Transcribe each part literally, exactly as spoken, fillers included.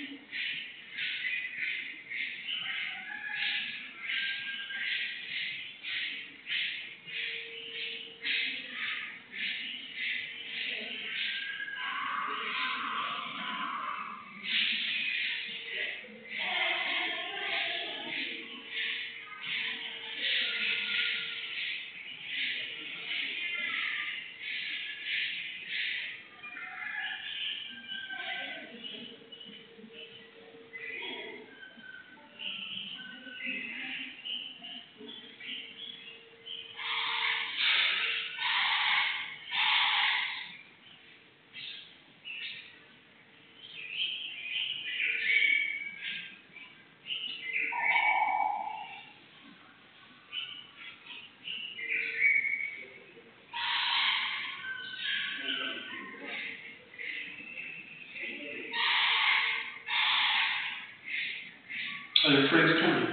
Are your friends coming?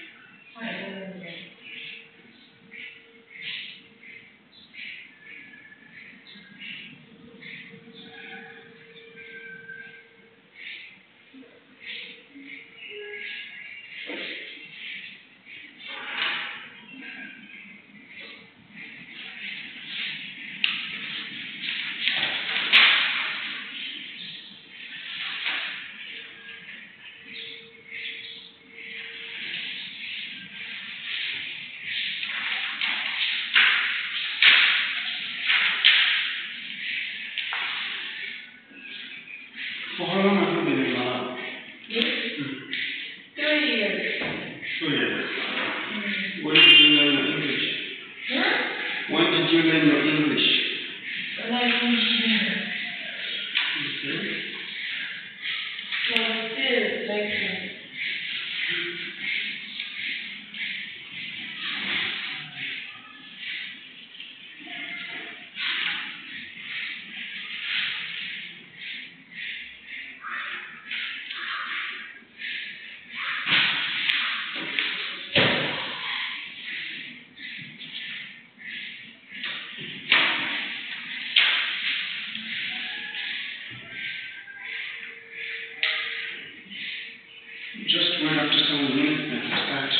For how long have you been in Malawi? Yes? Hmm. Two years. Two years. Mm. When did you learn your English? Huh? When did you learn your English? When I came here. Okay. So I still like that. Just went up to some minutes and start.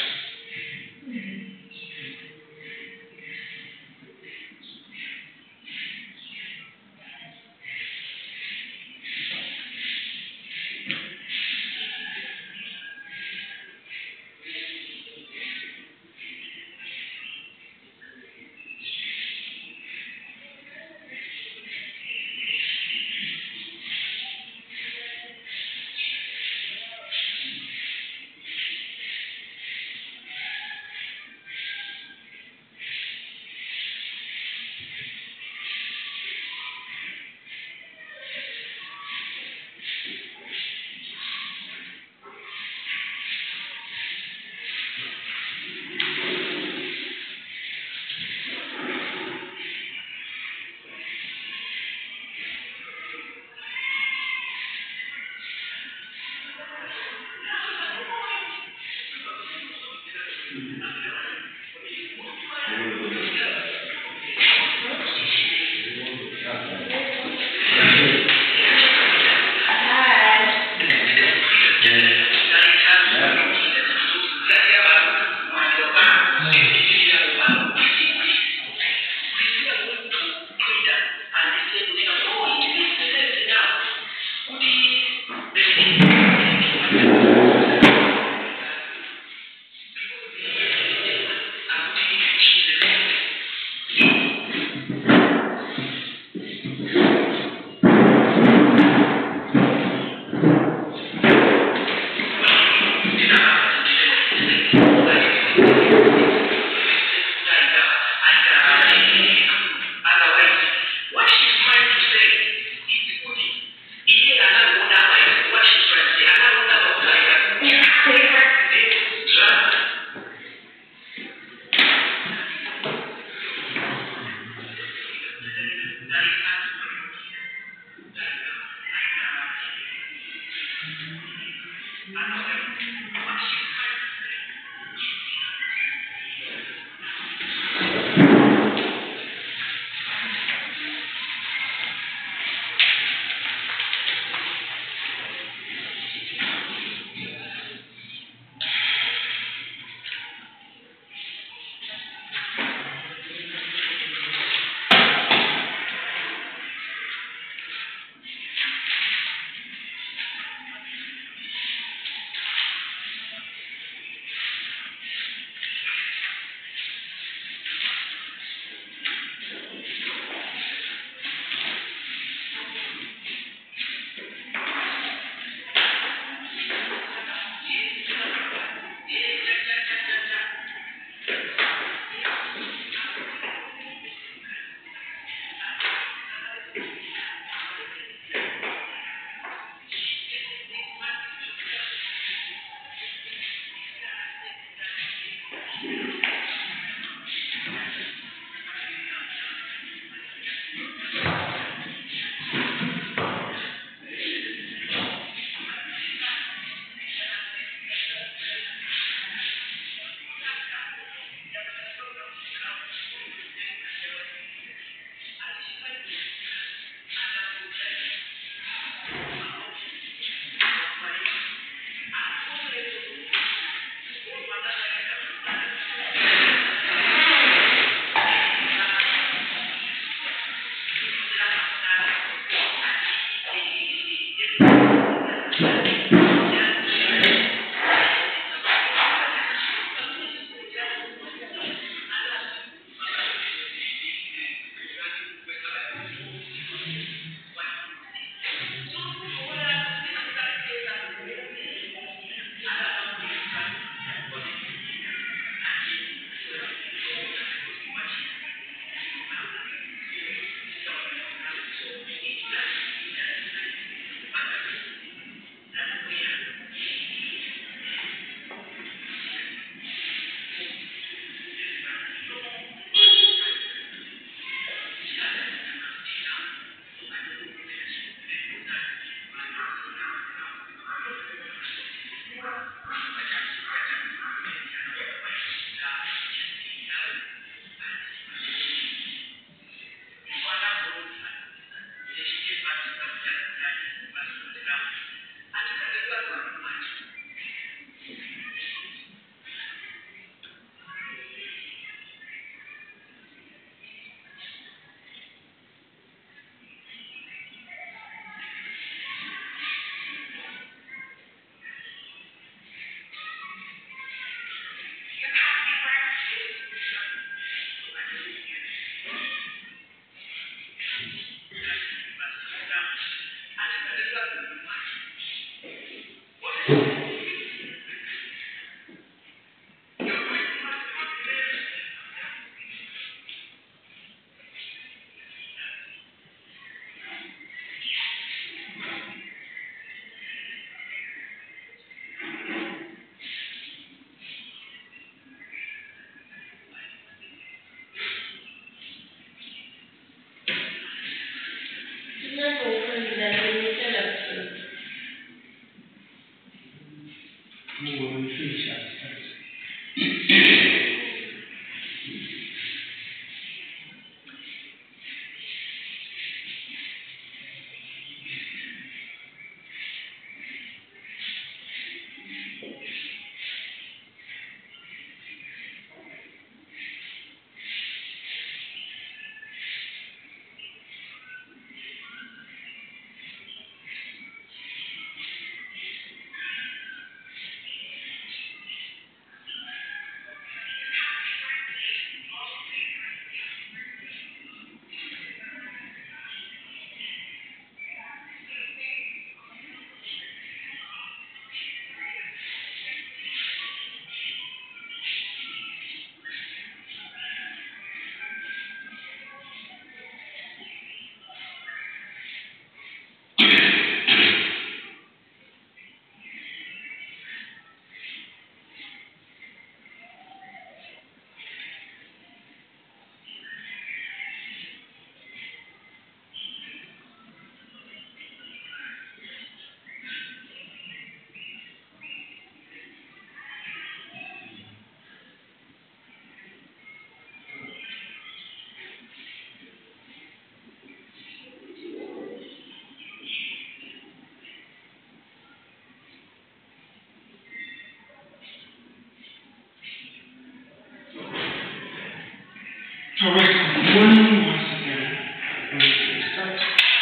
Alright, good morning once again. Let's start.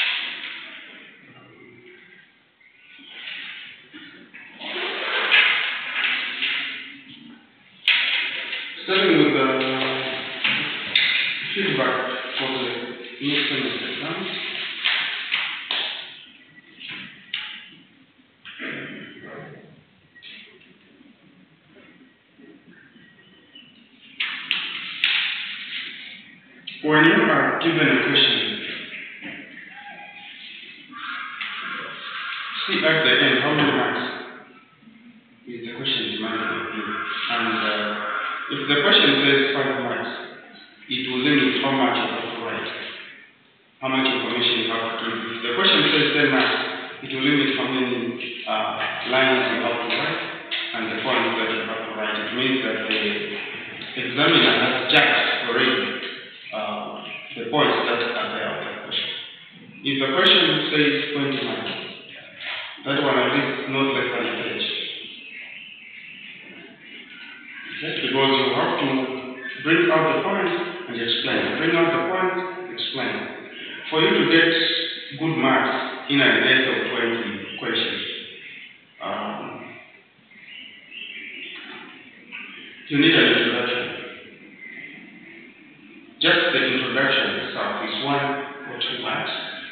Starting with the feedback for the next semester exams. When you are given a question, see at the end how many marks is the question demanded of you. And uh, if the question says five marks, it will limit how much you have to write, how much information you have to give. If the question says ten marks, it will limit how many uh, lines you have to write and the points that you have to write. It means that the examiner has judged already Uh, the points that are there of that question. If the question says twenty marks, that one at least not less than a page. Okay? Because you have to bring out the points and explain. Bring out the points, explain. For you to get good marks in a list of twenty questions, um, you need an introduction. Just the introduction itself is one or two marks.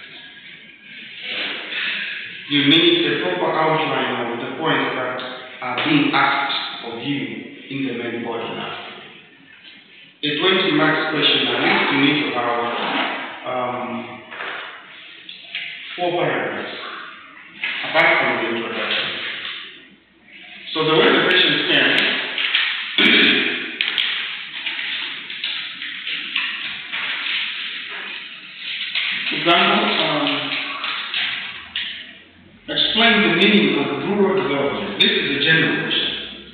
You need the proper outline of the points that are being asked of you in the main body now. A twenty marks question, at least you need to have um, four paragraphs apart from the introduction. So the way the questions came, example, um, explain the meaning of rural development. This is a general question.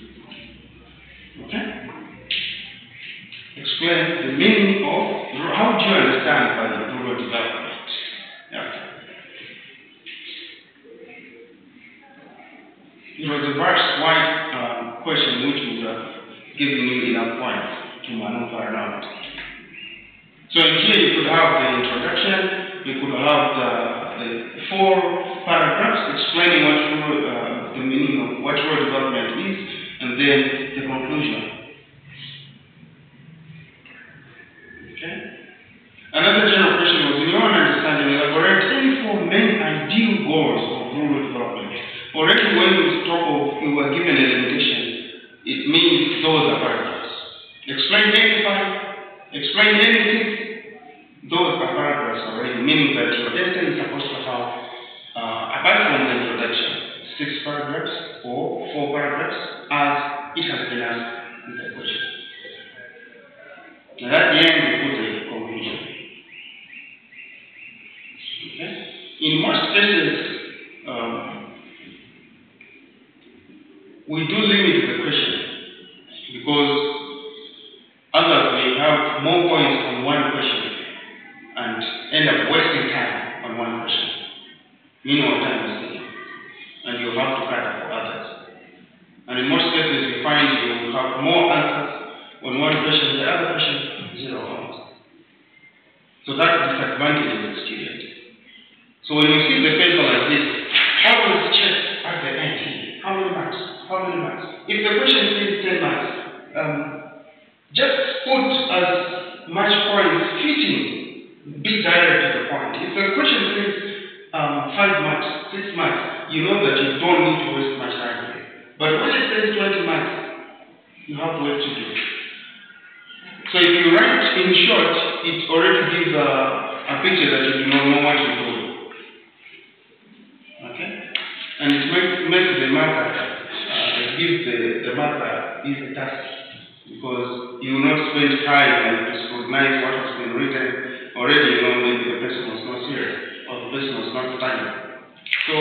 Okay? Explain the meaning of, how do you understand by rural development? Yeah. It was a very wide uh, question which would have given you enough points to maneuver around. So in here you could have the introduction. You could have the, the four paragraphs explaining what rural, uh, the meaning of what rural development is, and then the conclusion. Okay? Another general question was, in your understanding, elaborate any four main ideal goals of rural development, or any Generally, when we talk of, we were given a limitation, it means those are paragraphs. Explain any part, explain anything, those are paragraphs already, meaning that your essay is supposed to have, uh, apart from the introduction, six paragraphs or four paragraphs, as it has been asked in the question. And at the end, we put a conclusion. Okay? In most cases, um, we do limit the question because others may have more points on one question and end up wasting time on one question. Meanwhile, time is taken, and you have to cut for others. And in most cases, you find you have more answers on one question, the other question, zero points. So that disadvantages the student. So when you see the paper like this, always check at the end here. How many marks? How many marks? If the question says ten marks, um, just put as much points fitting, be direct to the point. If the question says um, five marks, six marks, you know that you don't need to waste much time here. But when it says twenty marks, you have work to do. So if you write in short, it already gives a, a picture that you do not know what you're doing. Okay? And it makes, makes the matter, uh, it gives the, the matter easy task because you will not spend time and to scrutinize what has been written. Already you know maybe the person was not serious or the person was not studying. So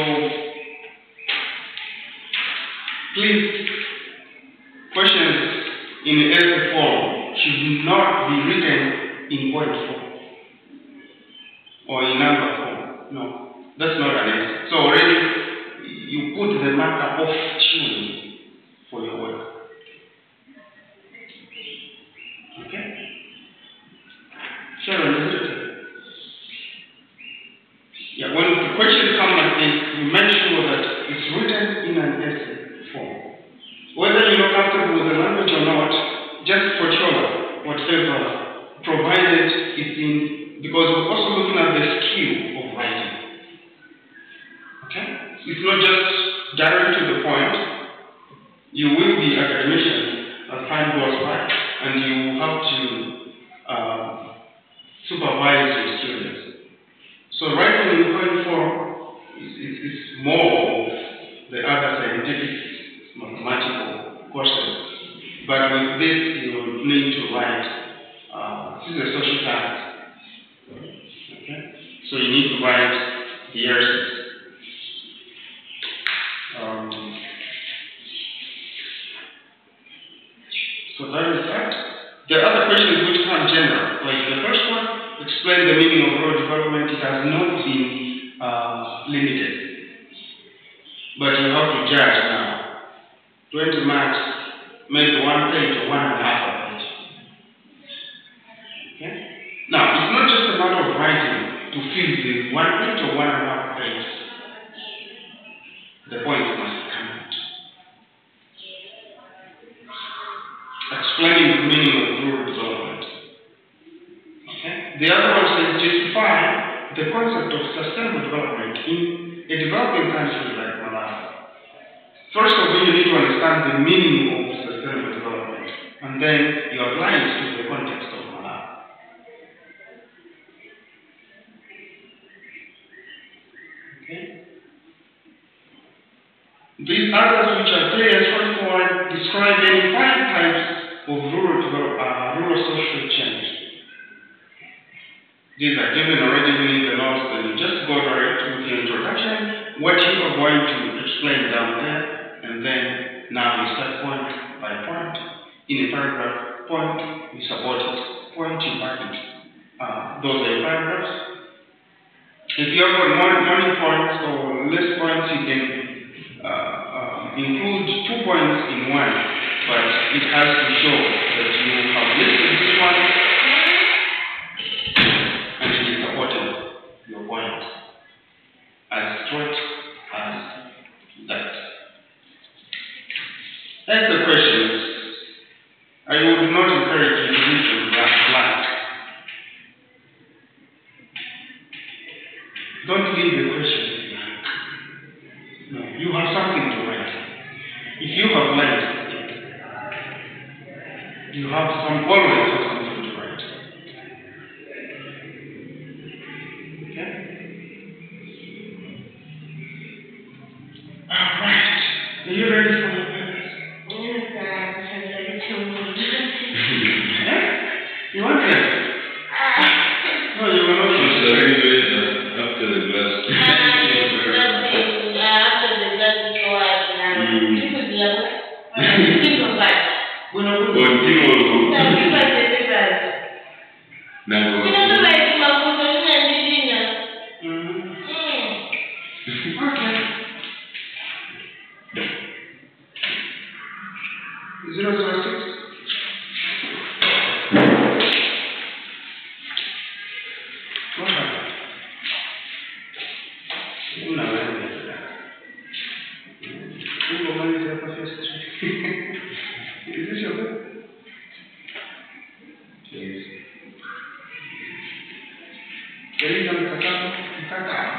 please, questions in the essay form should not be written in point form or in number form. No, that's not an essay. So already you put the marker off tune for your work. Okay? Sharon, is it okay? Yeah, when the questions come like this, you make sure that it's written in an essay form. Whether you're not comfortable with the language or not, just for sure, whatever, provided it's in, because we're also looking at the skill of writing. Okay? It's not just direct to the point. You will be academicians as time goes by, and you have to uh, supervise your students. So writing in point form is, is, is more of the other scientific, mathematical questions. But with this, you need to write, uh, this is a social science. Okay? So you need to write the answers. Um, so that is that. The other questions which come general, like the first one, explain the meaning of rural development. It has not been uh, limited. But you have to judge now. twenty marks, maybe one page or one and a half a page. Okay? Now, it's not just a matter of writing to fill the one page or one and a half page. The point must come out. Explaining the meaning of rural development. Okay? The other one says justify the concept of sustainable development in a developing country like Malawi. First of all, you need to understand the meaning of sustainable development, and then you apply it to the context of Malawi. Okay? These others, which are clear and straightforward, describe any five types of rural, uh, rural social change. These are given already within the notes, then you just go direct with the introduction, what you are going to explain down there, and then now you start point by point. In a paragraph, point, you support it, point, you back it. Uh, those are your paragraphs. If you have more, more points or less points, you can uh, uh, include two points in one, but it has to show that you have listed this one and it is supporting your point as straight as that. That's the questions. I would not encourage you to read them blank. Don't leave the questions blank. No, you have something to You have some always have something to write. Okay? Alright. Are you ready for the papers? You want them? No, you will not. It's already doing that after the glass. Continuo. Nango. Okay. Zero zero six. What happened? You know where it is. You go money to the professor. Is this your book? Yes. Querida, me sacaron un cacao.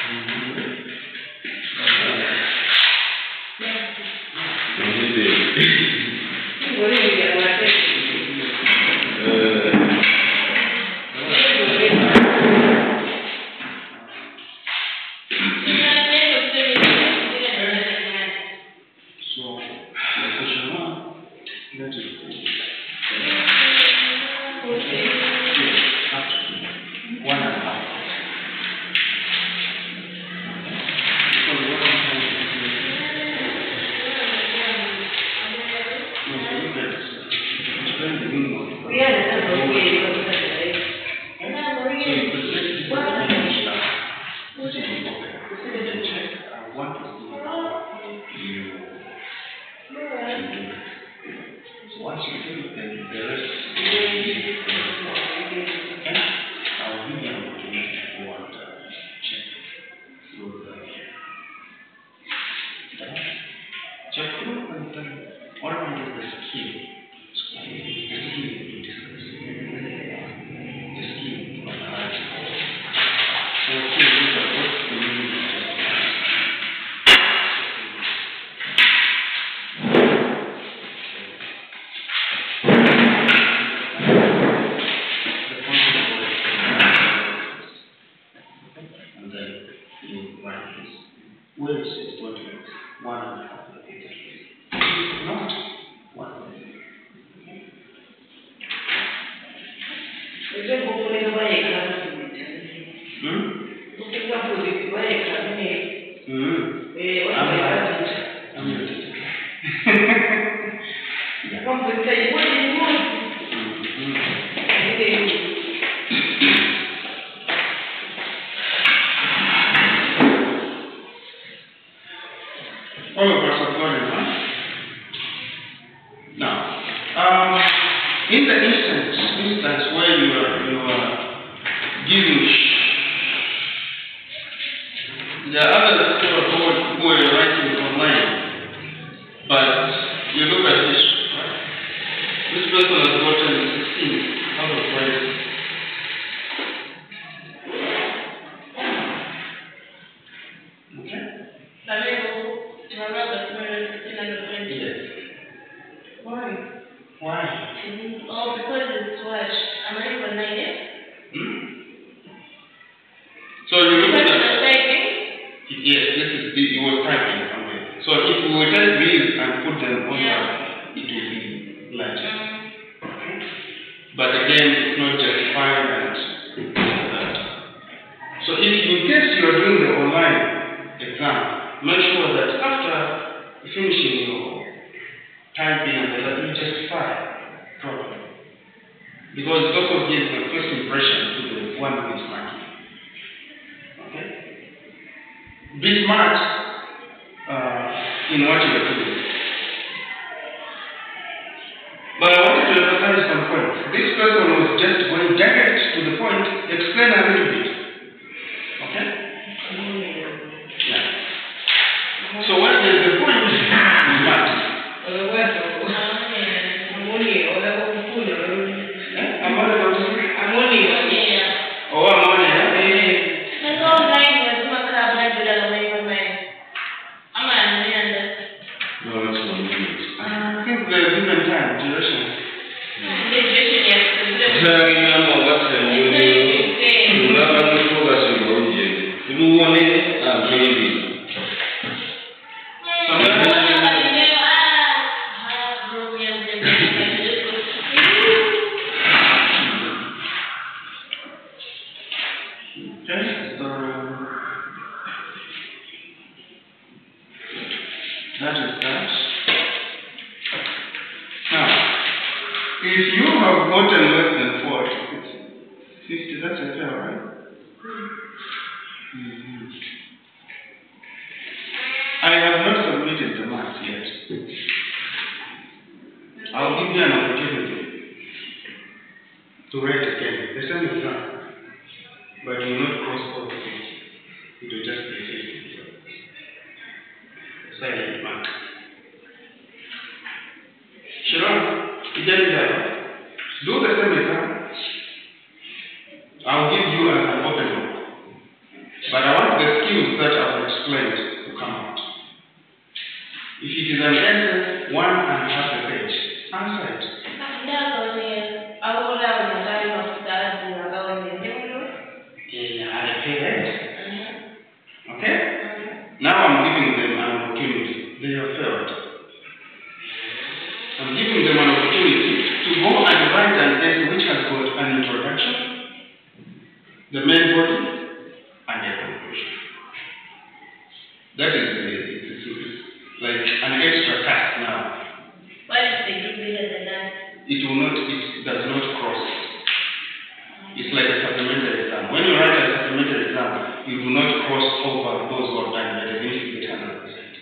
Thank you. and then you write this. Waves is what you one and a half repeated waves. Not one wave. Hmm? Mm. I'm, I'm your teacher. Yeah. All of us are learning, huh? Now, um, in the instance, instance where you are, you are giving sh, there are other people who, who are writing online, but you look at this, right? This person has gotten sixteen out of twenty. Okay? Yes. Why? Why? Oh, because it's what? Am I even nine yet? Hmm? So you look at Because typing? yes, this is the, you were typing. Okay. So if we were type these and put them on Yeah. the, it will be larger. Mm. But again, it's not justified and that. So if in case you are doing the online exam, make sure that after finishing your typing and the other, you justify properly. Because it also gives the first impression to the one who is marking. Okay? Be smart uh, in what you are doing. But I wanted to emphasize some points. This person was just going direct to the point, explain a little bit. Okay? Yeah. So what is the point? Smart. Oh, ammonia. No, that's one minute. I think the different time, duration. Sasa ni mambo basi ndio unataka kutoka sio nje. Tuone ah hivi. Okay, so that is that. Now, if you have gotten less than forty, it's fifty, that's a fail, right? Mm-hmm. I have not submitted the marks yet. I'll give you an opportunity to write again, the same exam, but you will not cross all the things. It will just be fifty. Silent mark. Sharon, you get it right? Do the same exam. I'll give you an, an open book. But I want the skills that I've explained to come out. If it is an essay, one and a half a page, answer it. Yeah, I pay rent. Okay? Now I'm giving them an opportunity. They have failed. I'm giving them an opportunity to go and write an essay which has got an introduction, the main body, and a conclusion. That is the, it's, it's like an extra task now. What if they do bigger than that? It will not, it does not cross. It's like a supplementary exam. When you write a supplementary exam, you do not cross over those who have done better. You need to get one hundred percent.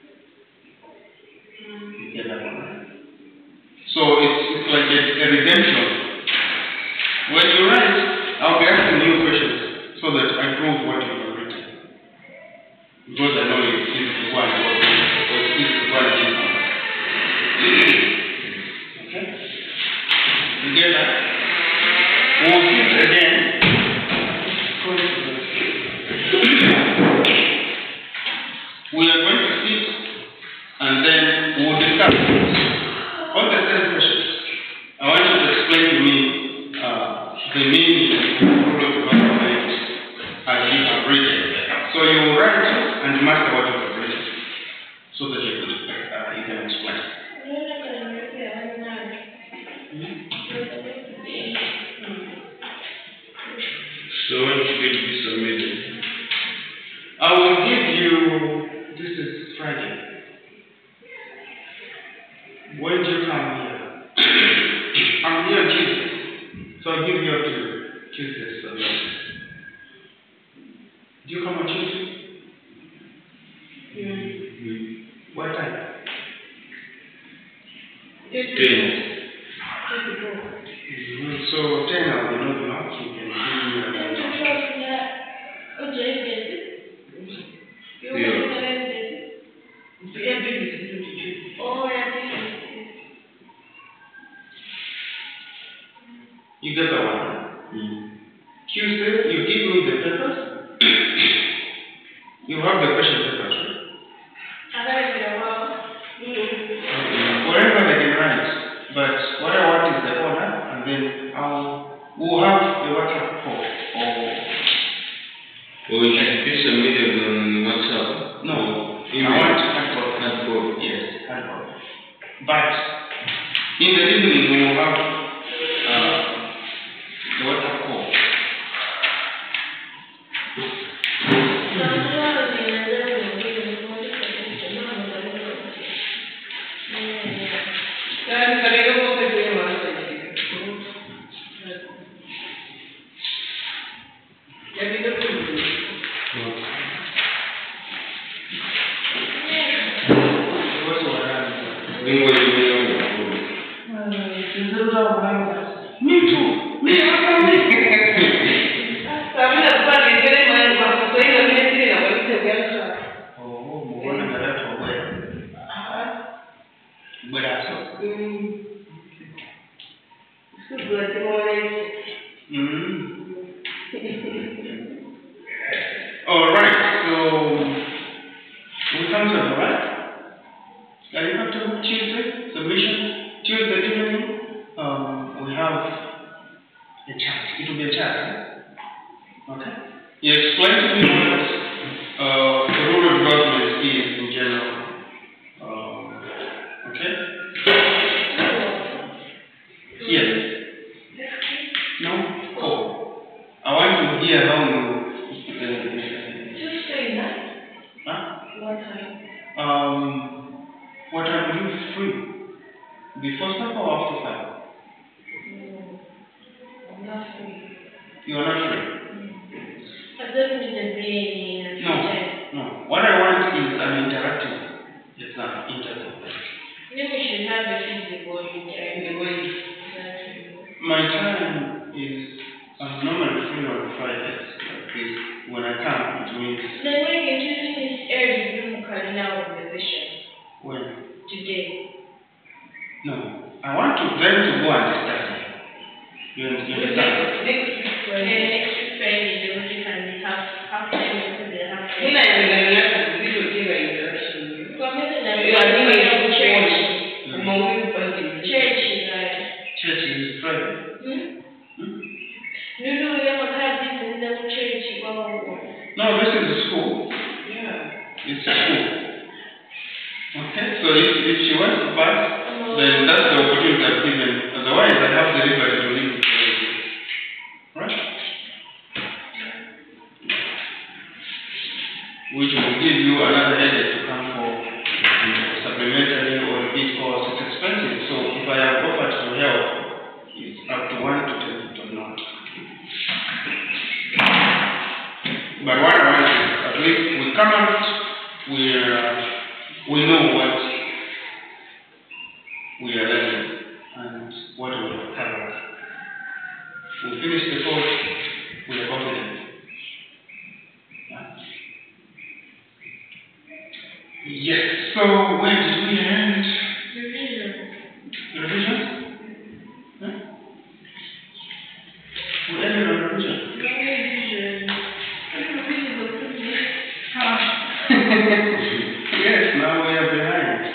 You get that one, right? So it's, it's like a, a redemption. When you write, I'll be asking you questions so that I prove what you have written. Because I know it's easy to go and work, or it's easy to go and do something. Okay? You get that? We'll sit again. We are going to sit and then we'll discuss all the same questions. I want you to explain to me uh, the meaning of the problem development as you have written. So you write and master what you have written, so that you, could, uh, you can explain. So when should it be submitted? I will give you, this is Friday. When do you come here? I'm here Tuesday. So I'll give you up to Tuesday. So do you come on Tuesday? Mm. What time? Ten. Mm-hmm. So ten I will not knock. You can give me a You get the one. Mm. Tuesday, you give me the papers. You have the question papers, right? Whatever they can write. But what I want is the order, and then I'll we'll have the WhatsApp call. Or Or it should be submitted on WhatsApp? no, Email. I want handbook. Handbook. Yes, handbook. But in the evening we will have uh, the WhatsApp call. Me too. Me Oh, mbona ngaleta obwera. Bwera so. Mm. All right. So we come to the right. Are you come to Tuesday submission? Tuesday evening. Um, we have a chat. It will be a chat. Okay. You explain to me what uh, the rule of government is in general. Um, okay. Yes. No. Oh. I want to hear how you. Tuesday night. Huh? What time? Um. What time are you free? Before five or after five? I'm not free. You are not free. I don't need a brain. No, no. What I want is an interactive exam interview. Maybe we should have a physical interview. My time is I'm normally free on Fridays like this. When I come, it means Then when you're choosing this early, you can now position when? today. No. I want to them to go and study. You understand? Next week Friday. Next week Friday, they will can have half time into the half time. When I was in the class, we would give an introduction. From it, You are doing church. church. Among the Church is like. Church is Friday. Hmm? Hmm? No, no, we have had this in the church. No, this is a school. Yeah. It's a school. Okay, so if, if she wants to pass, then that's the opportunity I've given. Otherwise, I have the liberty to leave it. Right? Which will give you another headache to come for supplementary or repeat course. It's expensive. So if I have offered to help, it's up to one to ten or not. But what I want is at least we come out, we uh, we know what we are learning and what we have covered. We finish the course with a confidence. Yeah. Yes, so where did we end? Revision. The revision? Huh? We ended on revision. Revision. Yes, now we are behind.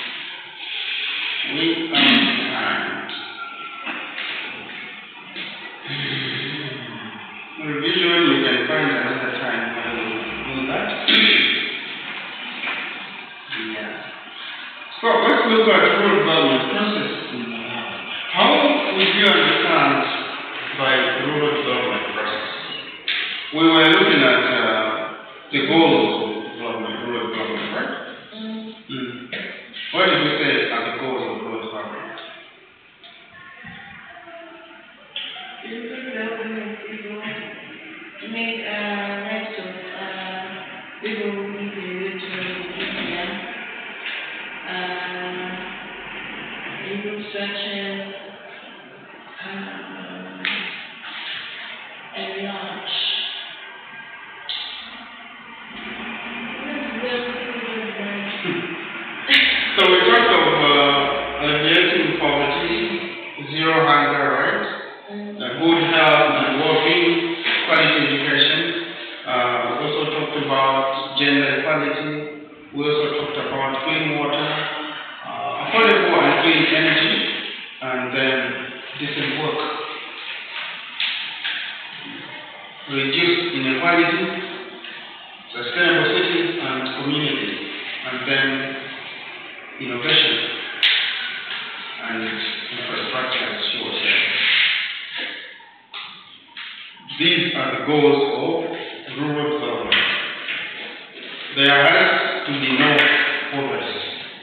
We are behind. Revision, you can find another time when we do that. look at rural development process in Malawi, how would you understand by rural development process? We were looking at uh, the goals of development, rural development, right? Mm. Mm. What did we say are the goals of rural development? Rural development people make uh, lives of uh, people who live in regional area, uh, infrastructure, um, enlarge. So we talked of uh, alleviating poverty, zero hunger, right? Mm. Uh, good health and well-being, quality education. Uh, we also talked about gender equality. We also talked about clean water, uh, affordable and clean energy, and then decent work. Reduce inequality, sustainable cities and communities, and then innovation and infrastructure as she was saying. These are the goals of rural development. There has to be no poverty.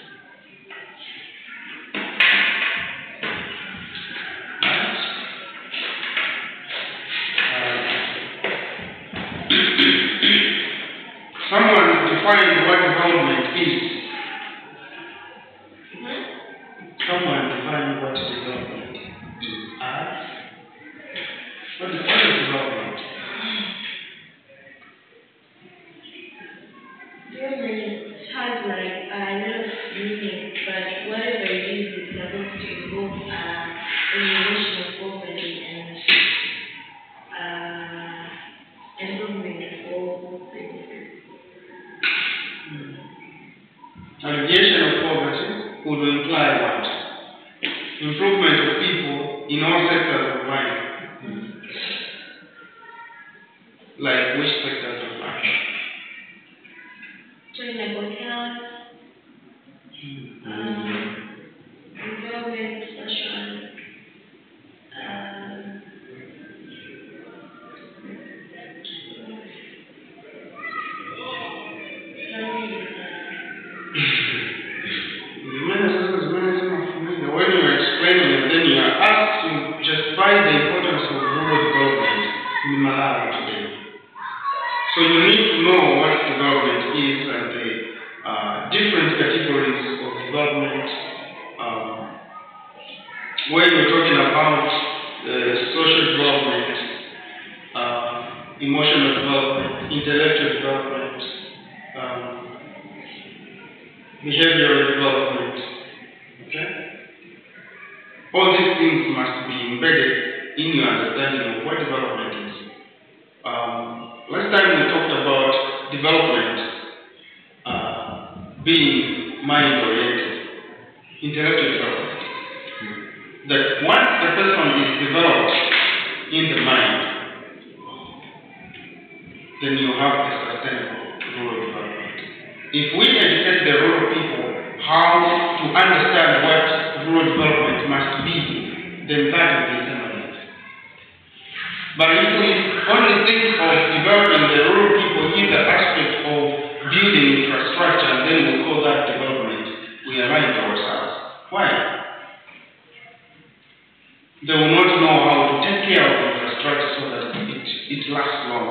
Someone define what development is. Someone define what development is. As what is, what is development? Development has like a lot of meaning, but whatever it is, it's supposed to involve uh, elimination of poverty and uh, improvement of all people. Alleviation of poverty would imply what? Improvement of people in all sectors of life. Like which sectors of life? Sustainable health, um, environment, social, um, When you are explaining it, then you are asked to justify the importance of rural development in Malawi today. So you need to know what development is and the uh, different categories of development. Um, when you're talking about uh, social development, uh, emotional development, intellectual development, um, behavioral development, okay? All these things must be embedded in your understanding of what development is. Um, last time we talked about development uh, being mind-oriented, intellectual development. That once the person is developed in the mind, then you have a sustainable rural development. If we educate the rural people how to understand what rural development must be, then that will be permanent. But if we only think of developing the rural people in the aspect of building infrastructure, and then we call that development, we are lying to ourselves. Why? They will not know how to take care of infrastructure so that it, it lasts long.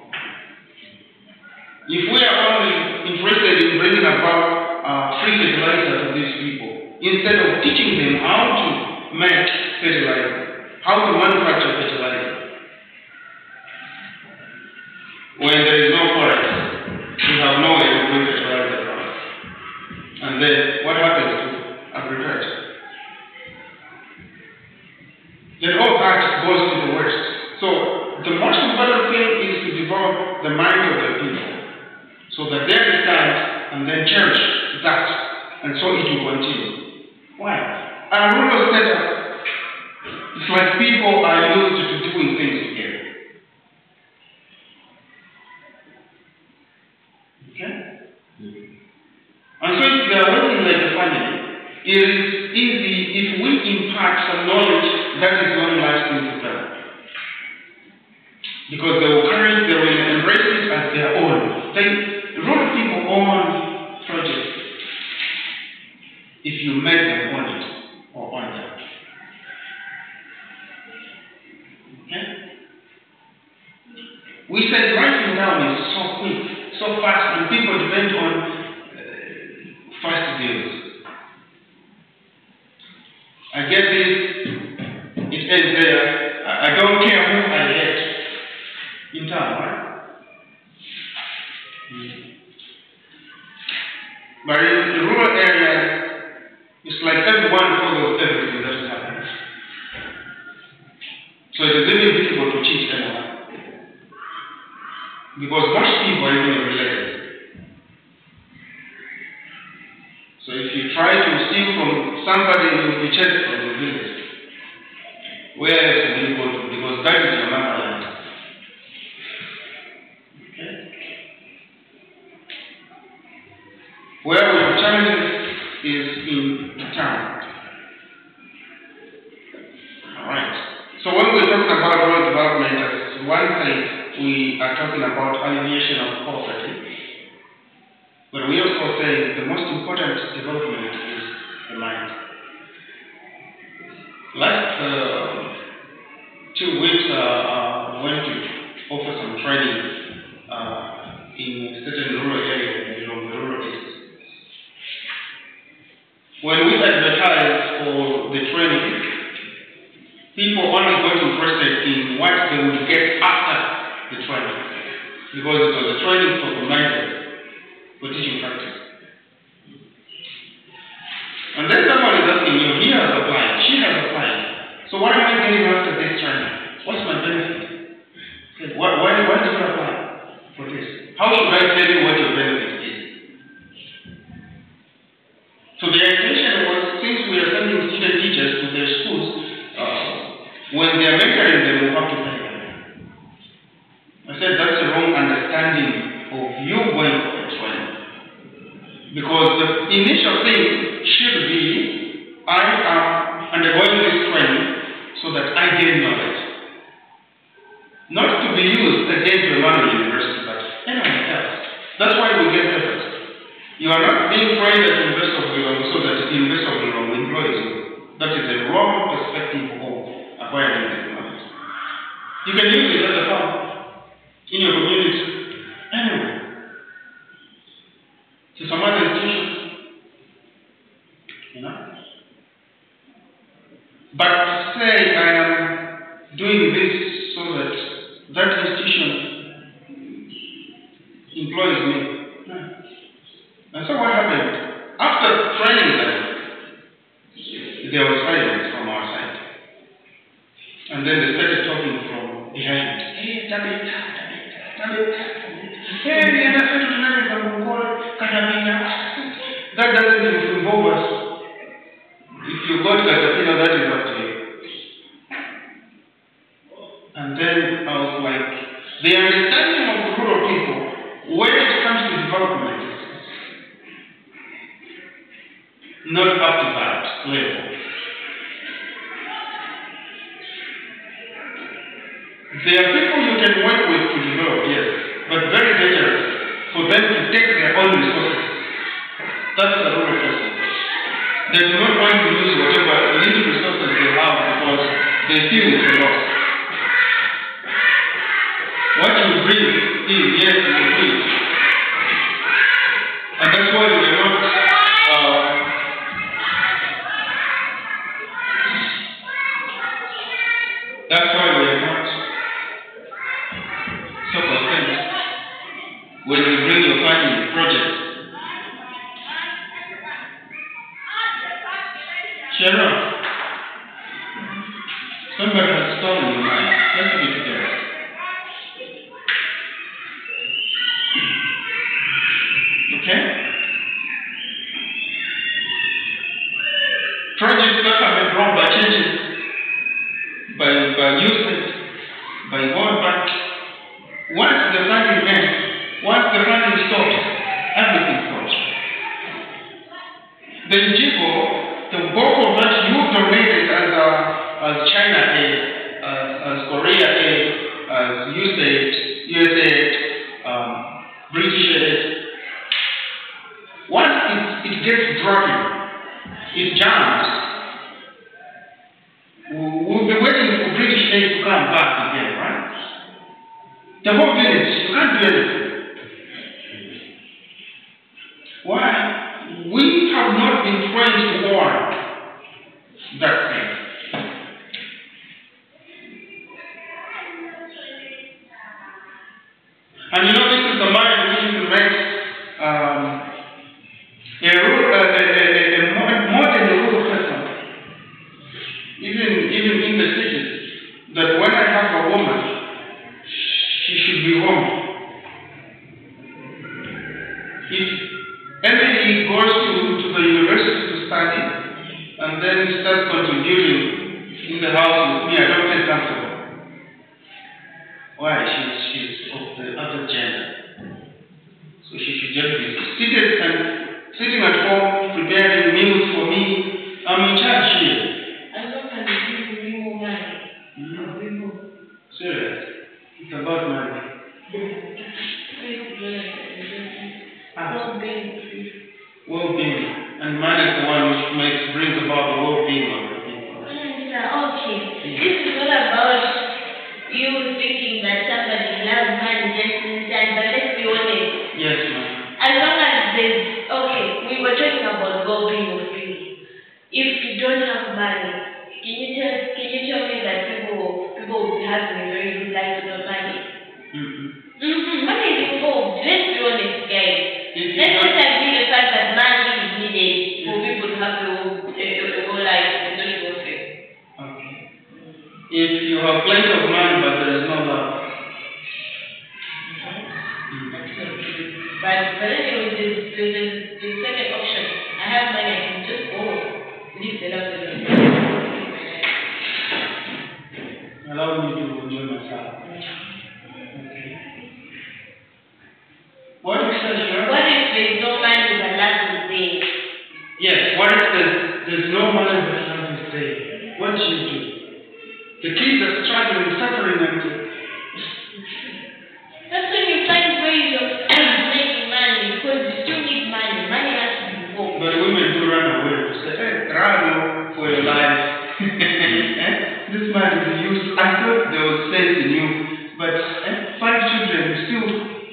If we are only interested in bringing about uh, free fertilizer to these people, instead of teaching them how to make fertilizer, how to manufacture fertilizer, when there is no forest, we have no way to bring fertilizer from. And then what happens to agriculture? Then all that goes to the waste. So the most important thing is to develop the mind of the people, so that they understand and then cherish that, and so it will continue. Why? Our rural setup, it's like people are used to doing things together. Okay? And so if they are working like a family, it is easy if we impart some knowledge that is long-lasting to them. Because they will carry, they will embrace it as their own. They, rural people own projects if you make them own it or own them. Okay? We said writing down is so quick, so fast, and people depend on uh, fast deals. I get this, it ends there. I, I don't care who I get in town, right? Mm. But in the rural area, it's like everyone follows everything that is happening. So it is really difficult to cheat anyone. Because most people are even related. So if you try to steal from somebody, you will be chased from the village. Where else will you go to? Because that is your motherland. Okay? Where we have challenges is in the town. Alright. So when we're talking about rural development, as one side, we are talking about alleviation of poverty. But we also say the most important development is the mind. Last uh, two weeks, uh, I went to offer some training uh, in certain rural areas, in the rural east. When we advertised for the training, people only got interested in what they would get after the training, because it was a training for the minded. For teaching practice. And then someone is asking you, he has applied, she has applied. So what am I getting after this training? What's my benefit? Okay, why, why, why did you apply for this? How should I tell you what your benefit is? So the intention was, since we are sending student teachers to their schools, uh, when they are mentoring them, we have to pay them. I said that's the wrong understanding of you going for a training. Because the initial thing should be, I am undergoing this training so that I gain knowledge. Not to be used against the Emmanuel University, but anyone else. That's why we get efforts. You are not being trained at the University of Lilongwe so that the University of Lilongwe employs you. That is a wrong perspective of acquiring this knowledge. You can use it as a farm, in your community, anywhere. To some other institutions, you know. But to say I am doing this so that that institution employs me. No. And so what happened? After training them, there was silence from our side. And then they started talking from behind. Hey, Tabitha, Tabitha, Tabitha. Hey, we are not to learn from that doesn't involve us. If you got Caterpillar, that is up to you. And then I was like, the understanding of rural people, when it comes to development, not up to that level. There are people you can work with to develop, yes, but very dangerous for them to take their own resources. That's a rural person. They do not want to use whatever little resources they have because they feel it's a loss. What you bring is, yes, you will bring. And that's why we are not uh, that's why we are not so content when you bring your family projects. Sharon, somebody has stolen your mind. Let's be together. Okay? Projects that have been brought by churches, by, by usage, by World Bank. Once the funding ends, once the funding stops, everything stops. The N G O the bulk of that you donated as a, as China aid, as, as Korea aid, as U S A I D, U S A I D, um, British aid. Once it, it gets broken, it jams. We'll be waiting for British aid to come back again, right? The whole village, you can't do anything. Why? We have not been trained to warn that thing. And you know, this is the mind which is makes um, a, rule, uh, a, a, a more than a rule of person. Even, even in the cities, that when I have a woman, she should be home. If Emily goes to, to the university to study and then starts contributing in the house with me, I don't feel comfortable. Why? She's, she's of the other gender. So she should just be seated and sitting at home, preparing meals for me. I'm in charge here. As long as you bring more money, Mm-hmm. I'll bring more. Serious. It's about money. Ah. Well-being. Well-being. And money is the one which makes, brings about the well-being of the people. Mm, okay. This is all about you thinking that somebody loves money just inside, but let's be honest. Yes, ma'am. As long as there's, okay, we were talking about well-being of people. If you don't have money, can you tell, can you tell me that people, people will be having a very good life without money? Mm-hmm. Mm-hmm. Money is involved. Let's be honest, guys. If you Let's don't- not agree the fact that money is needed for people to have a whole, a, a whole life and not welfare. Okay. If you have plenty of money but there is no love. Mm. But, but anyway, there's, there's, there's second option. I have money, I can just go leave the love alone. Allow me to enjoy myself. Okay. What is that, sure? What if there's no money but love is there? Yes, what if there's, there's no money but love is there? What do you do? The kids are struggling, suffering, and That's when you find ways of making money because you still need money. Money has to be involved. but women do run away to say, hey, run for your life. Eh? This man is used. I thought they would say to you, but eh, five children still.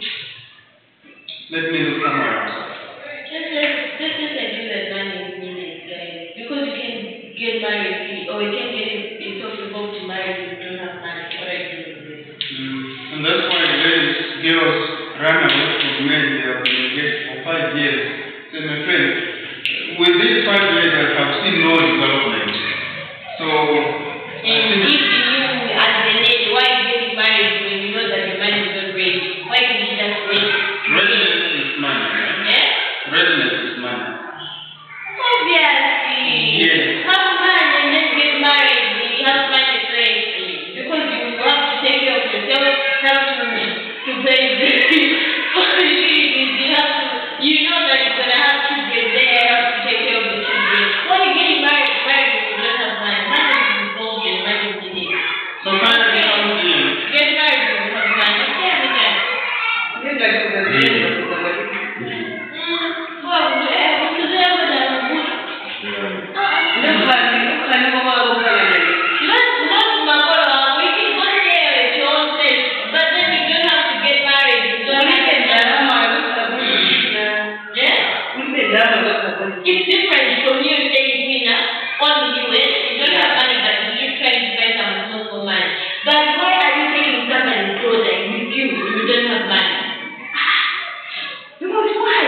Let me look somewhere else. Just let just let agree that money is needed, guys. Because you can get married or you can get yourself involved in marriage if you don't have money. What I do with this. Mm. And that's why ladies, girls run away from men they have been engaged for five years. Say, my friend, within five years I have seen no development. So, I And think if you, as the lady, why are you getting married when you know that the man is not ready? Why can't you just wait? readiness is money, right? Yeah? Readiness is money. Obviously. Yes. Have money and then get married when you have money first. Because you will have to take care of yourself, have to, to pay bills. You have to, you know that you're going to have children there, have to take care of the children. When you're getting married, married when you don't have money, money is involved and money is needed. So finally comes in. Get married when you have money. Okay, we can. This is like the day of the Mm, well, eh, because they have a good. Look like you can go over there. Not, not Makoro, we can go there at your own place, but then you don't have to get married. You don't have to get married. Yeah? It's different from you saying, Mina, on the U S, you don't have money, but you're trying to buy some small for money. But why are you taking somebody's daughter with you when you don't have money? Because why?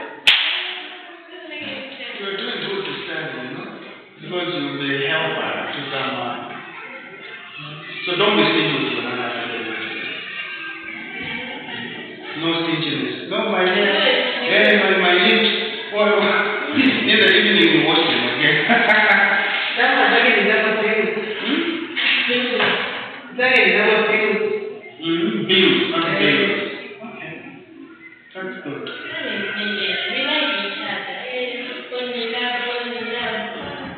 You're doing good to study, you know? Because you'll be a helper to someone. So don't be stingy with your money. No stinginess. No, my hair. Hey, my, my lips. What? In the evening, you wash them again. That's what I never feel. That I never feel. Mm-hmm. Bills, not bills. Okay. That's good. We like each other. When we love, when we love.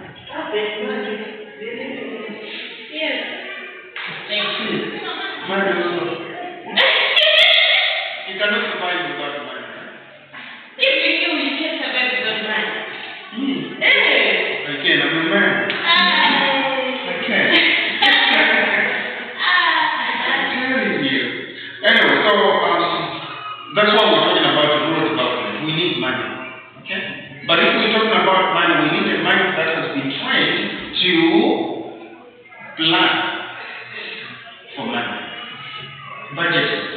need money. Okay? But if we're talking about money, we need a mind that has been trained to plan for money. Budget.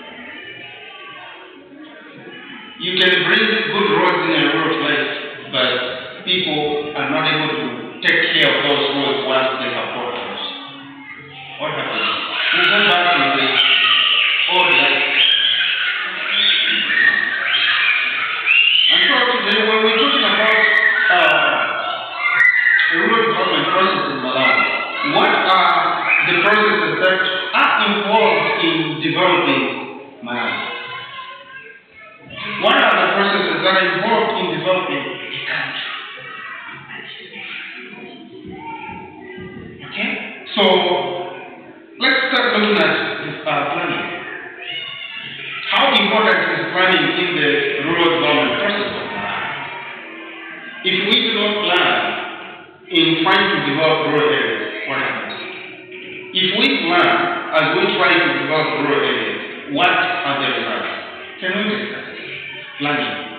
You can bring good roads in a rural place, but people are not able to take care of those roads once they have potholes. What happens? We go back to the old life. And so today, when we're talking about uh, the rural development process in Malawi, what are the processes that are involved in developing Malawi? What are the processes that are involved in developing a country? Okay? So, let's start looking at uh, planning. How important is planning in the rural development process of Malawi? If we do not plan in trying to develop rural areas, what happens? If we plan as we try to develop rural areas, what are the results? Can we discuss planning?